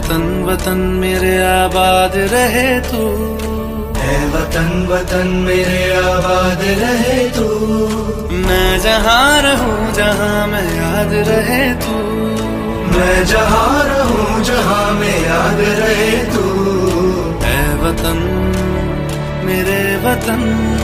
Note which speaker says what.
Speaker 1: वतन वतन मेरे आबाद रहे तू,
Speaker 2: है वतन वतन मेरे आबाद रहे तू।
Speaker 1: मैं जहाँ रहूं जहाँ मैं याद रहे तू,
Speaker 2: मैं जहाँ रहूं जहाँ मैं याद रहे तू।
Speaker 1: है वतन मेरे वतन।